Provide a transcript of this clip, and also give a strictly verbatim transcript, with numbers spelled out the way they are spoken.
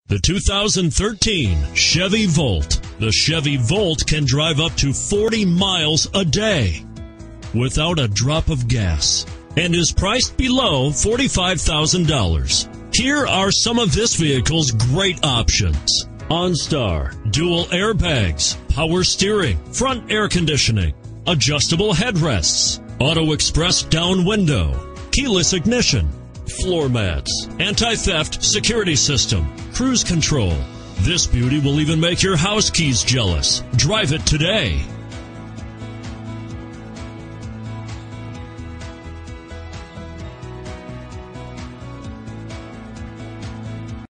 The two thousand thirteen Chevy Volt. The Chevy Volt can drive up to forty miles a day without a drop of gas and is priced below forty-five thousand dollars. Here are some of this vehicle's great options: OnStar, dual airbags, power steering, front air conditioning, adjustable headrests, auto express down window, keyless ignition, floor mats, anti-theft security system, cruise control. This beauty will even make your house keys jealous. Drive it today.